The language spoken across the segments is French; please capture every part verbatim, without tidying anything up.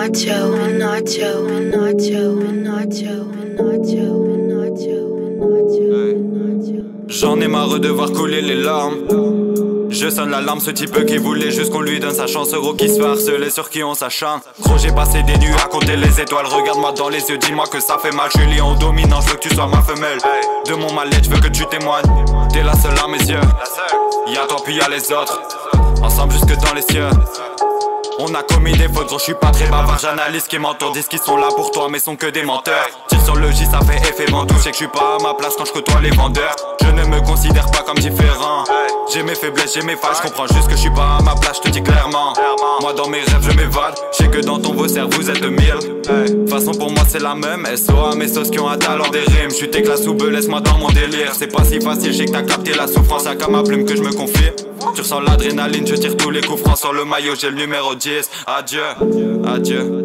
Nacho, Nacho, Nacho, Nacho, Nacho, Nacho. J'en ai marre de voir couler les larmes. Je sonne l'alarme, ce type qui voulait juste qu'on lui donne sa chance. Gros qui se fait harceler, sur qui on s'acharne. Gros j'ai passé des nuits à compter les étoiles. Regarde-moi dans les yeux, dis-moi que ça fait mal. Je suis lion dominant, je veux que tu sois ma femelle. De mon mal-être, je veux que tu témoignes. T'es la seule à mes yeux. Y'a toi puis y'a les autres. Ensemble jusque dans les cieux. On a commis des fautes, gros je suis pas très bavard. J'analyse qui m'entoure, disent qu'ils sont là pour toi mais sont que des menteurs. Tire sur le J, ça fait effet ventoux. Je sais que je suis pas à ma place quand je côtoie les vendeurs. Je ne me considère pas comme différent. J'ai mes faiblesses, j'ai mes failles, je comprends juste que je suis pas à ma place, je te dis clairement. Moi dans mes rêves je m'évade, je sais que dans ton vaussaire vous êtes mille. De façon pour moi c'est la même, S O A mes sauces qui ont un talent des rimes. Je suis tes classes ou be, laisse-moi dans mon délire. C'est pas si facile, je sais que t'as capté la souffrance, y'a qu'à ma plume que je me confie. Tu ressens l'adrénaline, je tire tous les coups francs sur le maillot, j'ai le numéro dix. Adieu, adieu.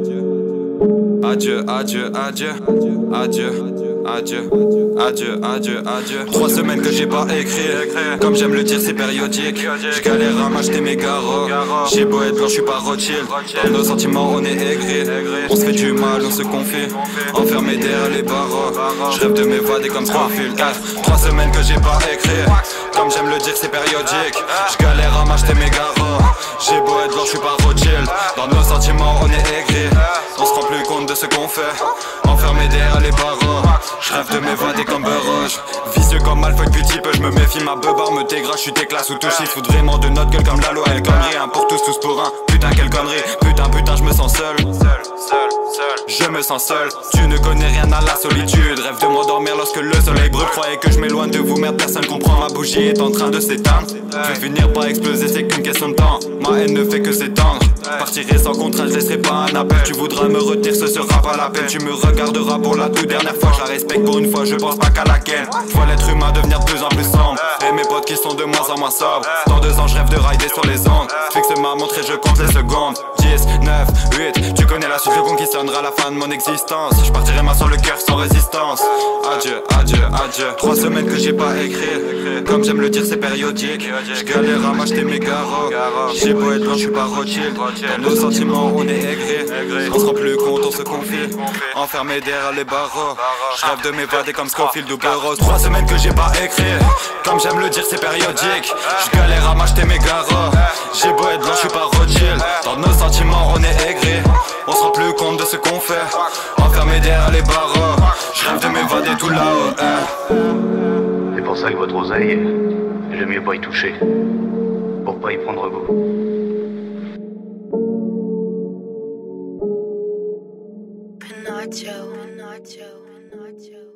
Adieu, adieu, adieu, adieu, adieu, adieu, adieu, adieu. Trois semaines que j'ai pas écrit, comme j'aime le dire c'est périodique. J'galère à m'acheter mes garrots. J'ai beau être blanc, j'suis pas Rothschild. Dans nos sentiments on est aigris. On se fait du mal, on se confie. Enfermé derrière les barreaux. J'rêve de m'évader comme Scofield. Trois semaines que j'ai pas écrit, comme j'aime le dire c'est périodique. J'galère à m'acheter mes garrots. J'ai beau être blanc, j'suis pas Rothschild. Dans nos sentiments on est aigris. On se rend plus compte de ce qu'on fait, enfermé derrière les barreaux. Je rêve de m'évader comme Burroughs. Vicieux comme Malfoy depuis petit peu, je me méfie. Ma beubare me dégrade, je suis tes classes ou tout chiffre. Fout vraiment de notre gueule comme la loi, elle connerie. Un pour tous, tous pour un, putain quelle connerie. Putain, putain, je me sens seul. Seul, seul, seul. Je me sens seul, tu ne connais rien à la solitude. Rêve de m'endormir lorsque le soleil brûle. Croyez que je m'éloigne de vous, merde, personne comprend. Ma bougie est en train de s'éteindre. Je vais finir par exploser, c'est qu'une question de temps. Ma haine ne fait que s'étendre. Partirai sans contrat, je laisserai pas un appel. Tu voudras me retenir, ce sera pas la peine. Tu me regarderas pour la toute dernière fois. Je la respecte pour une fois, je pense pas qu'à laquelle. Je vois l'être humain devenir de plus en plus sombre. Et mes potes qui sont de moins en moins sobres. Dans deux ans, je rêve de rider sur les ondes. Fixe ma montre et je compte les secondes. Dix, neuf, huit, tu connais la suite, je conquistonnera la fin de mon existence. Je partirai main sur le cœur sans résistance. Adieu, adieu, adieu. Trois semaines que j'ai pas écrit, comme j'aime le dire c'est périodique. Je galère à m'acheter mes garrots. J'ai beau être blanc, je suis pas Rothschild. Dans nos sentiments on est aigris. On se rend plus compte, on se confie. Enfermé derrière les barreaux. Je rêve de m'évader comme Scofield ou Burroughs. Trois semaines que j'ai pas écrit, comme j'aime le dire c'est périodique. Je galère à m'acheter mes garrots. J'ai beau être blanc, je suis pas Rothschild. Dans nos sentiments on est aigris. On se rend plus compte de ce qu'on fait, enfermé derrière les barreaux. Je rêve de m'évader tout là-haut, hein. C'est pour ça que votre oseille, j'aime mieux pas y toucher, pour pas y prendre goût. Nacho, Nacho, Nacho.